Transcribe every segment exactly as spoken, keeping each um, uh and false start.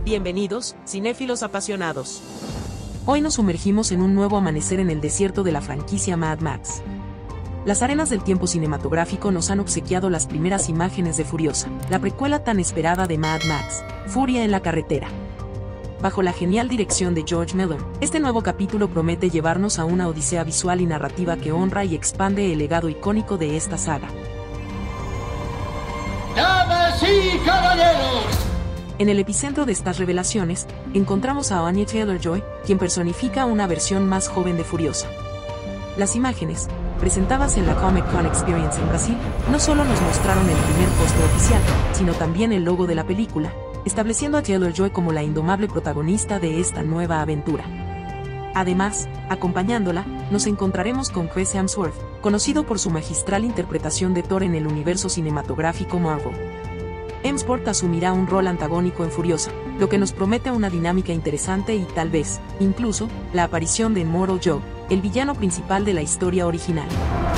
Bienvenidos, cinéfilos apasionados. Hoy nos sumergimos en un nuevo amanecer en el desierto de la franquicia Mad Max. Las arenas del tiempo cinematográfico nos han obsequiado las primeras imágenes de Furiosa, la precuela tan esperada de Mad Max, Furia en la carretera. Bajo la genial dirección de George Miller, este nuevo capítulo promete llevarnos a una odisea visual y narrativa que honra y expande el legado icónico de esta saga. ¡Damas y caballeros! En el epicentro de estas revelaciones, encontramos a Anya Taylor-Joy, quien personifica una versión más joven de Furiosa. Las imágenes, presentadas en la Comic Con Experience en Brasil, no solo nos mostraron el primer póster oficial, sino también el logo de la película, estableciendo a Taylor-Joy como la indomable protagonista de esta nueva aventura. Además, acompañándola, nos encontraremos con Chris Hemsworth, conocido por su magistral interpretación de Thor en el universo cinematográfico Marvel. Hemsworth asumirá un rol antagónico en Furiosa, lo que nos promete una dinámica interesante y tal vez, incluso, la aparición de Immortal Joe, el villano principal de la historia original.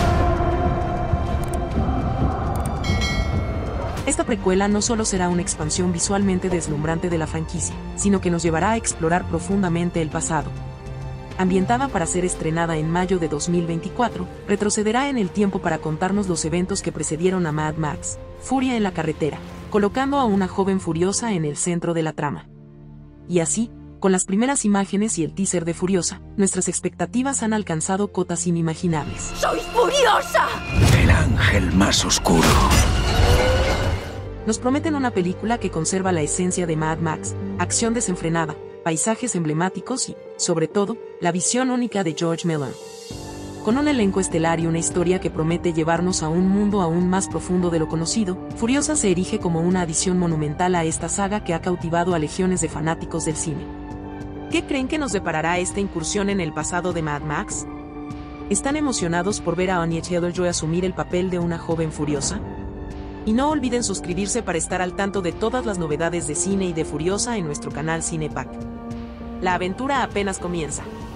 Esta precuela no solo será una expansión visualmente deslumbrante de la franquicia, sino que nos llevará a explorar profundamente el pasado. Ambientada para ser estrenada en mayo de dos mil veinticuatro, retrocederá en el tiempo para contarnos los eventos que precedieron a Mad Max, Furia en la carretera, colocando a una joven Furiosa en el centro de la trama. Y así, con las primeras imágenes y el teaser de Furiosa, nuestras expectativas han alcanzado cotas inimaginables. ¡Soy Furiosa! El ángel más oscuro. Nos prometen una película que conserva la esencia de Mad Max, acción desenfrenada, paisajes emblemáticos y, sobre todo, la visión única de George Miller. Con un elenco estelar y una historia que promete llevarnos a un mundo aún más profundo de lo conocido, Furiosa se erige como una adición monumental a esta saga que ha cautivado a legiones de fanáticos del cine. ¿Qué creen que nos deparará esta incursión en el pasado de Mad Max? ¿Están emocionados por ver a Anya Taylor-Joy asumir el papel de una joven Furiosa? Y no olviden suscribirse para estar al tanto de todas las novedades de cine y de Furiosa en nuestro canal Cinepack. La aventura apenas comienza.